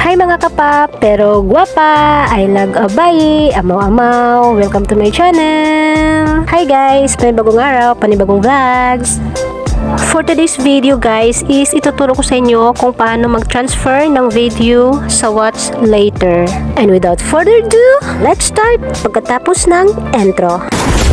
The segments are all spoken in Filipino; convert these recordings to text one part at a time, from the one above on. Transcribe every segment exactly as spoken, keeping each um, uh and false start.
Hi mga kapap, pero guwapa, I love abay, amaw-amaw, welcome to my channel. Hi guys, panibagong araw, panibagong vlogs. For today's video guys is ituturo ko sa inyo kung paano mag-transfer ng video sa Watch Later. And without further ado, let's start pagkatapos ng intro.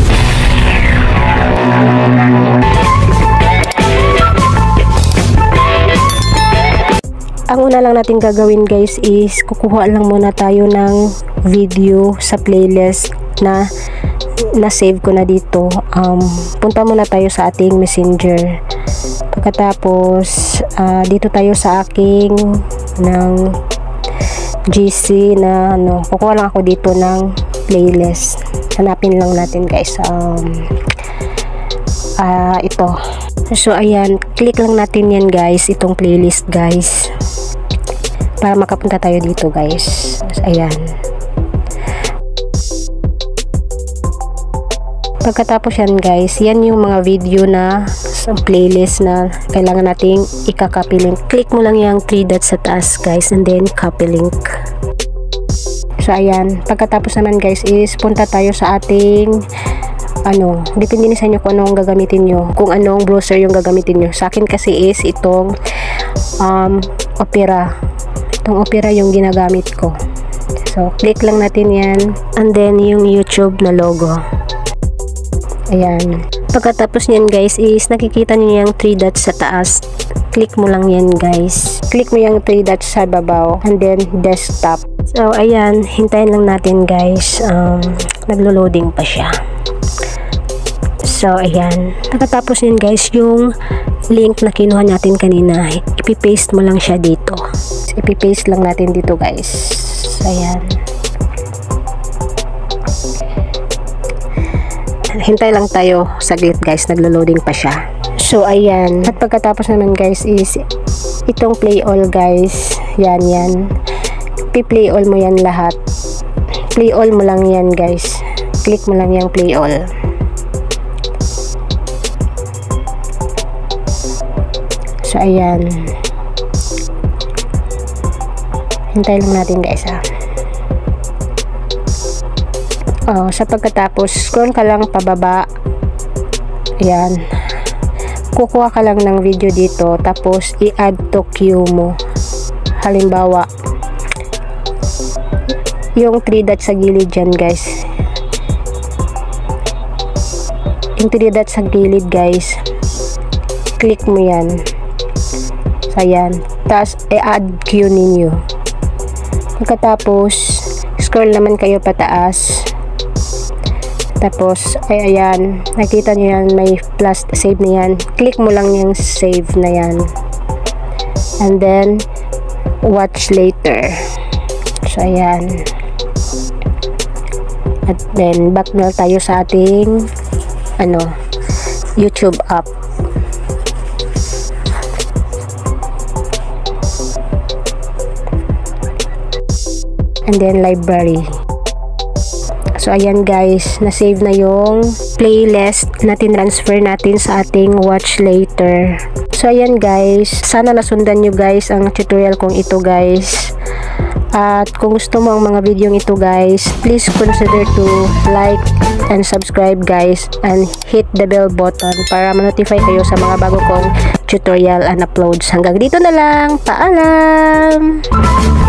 Ang una lang natin gagawin guys is kukuha lang muna tayo ng video sa playlist na na-save ko na dito. Um, punta muna tayo sa ating messenger. Pagkatapos, uh, dito tayo sa aking ng G C na ano, kukuha lang ako dito ng playlist. Hanapin lang natin guys. Um, uh, ito. So, ayan. Click lang natin yan guys. Itong playlist guys. Para makapunta tayo dito guys. Ayan. Pagkatapos yan guys, yan yung mga video na sa playlist na kailangan nating ika-copy link. Click mo lang yung three dots sa taas guys and then copy link. So ayan, pagkatapos naman guys is punta tayo sa ating ano, depende na sa inyo kung anong gagamitin nyo, kung anong browser yung gagamitin nyo. Sa akin kasi is itong um, Opera. Itong Opera yung ginagamit ko. So click lang natin yan and then yung YouTube na logo. Ayan. Pagkatapos niyan guys is nakikita niyo yung three dots sa taas. Click mo lang yan guys. Click mo yung three dots sa babaw and then desktop. So ayan, hintayin lang natin guys. Um, naglo-loading pa siya. So ayan. Pagkatapos niyan guys, yung link na kinuha natin kanina, ipi-paste mo lang siya dito. Ipi-paste lang natin dito guys. So ayan. Hintay lang tayo saglit guys, naglo-loading pa siya. So ayan, at pagkatapos naman guys is itong play all guys. Yan yan, pi-play all mo yan lahat. Play all mo lang yan guys. Click mo lang yung play all. So ayan, hintay lang natin guys ha. Oh, sa pagkatapos, scroll ka lang pababa. Ayan. Kukuha ka lang ng video dito, tapos i-add to queue mo. Halimbawa, yung three dots sa gilid dyan, guys. Yung three dots sa gilid, guys. Click mo yan. So, ayan. Tapos, i-add queue ninyo. Pagkatapos, scroll naman kayo pataas. Tapos, ay ayan, nakita nyo yan, may plus save na yan. Click mo lang yung save na yan. And then, watch later. So, ayan. At then, back na tayo sa ating, ano, YouTube app. And then, library. So ayan guys, na-save na yung playlist na tinransfer natin sa ating watch later. So ayan guys, sana nasundan nyo guys ang tutorial kong ito guys. At kung gusto mo ang mga video ito guys, please consider to like and subscribe guys and hit the bell button para ma-notify kayo sa mga bago kong tutorial and uploads. Hanggang dito na lang, paalam!